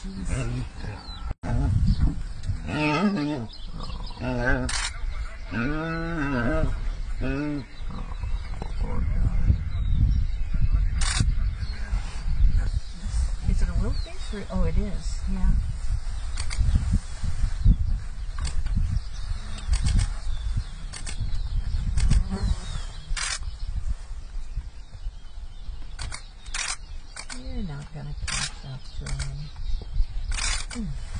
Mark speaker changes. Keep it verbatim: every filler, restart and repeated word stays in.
Speaker 1: Is it a wildebeest? Or, oh, it is. Yeah. You're not gonna catch up to him. Mm.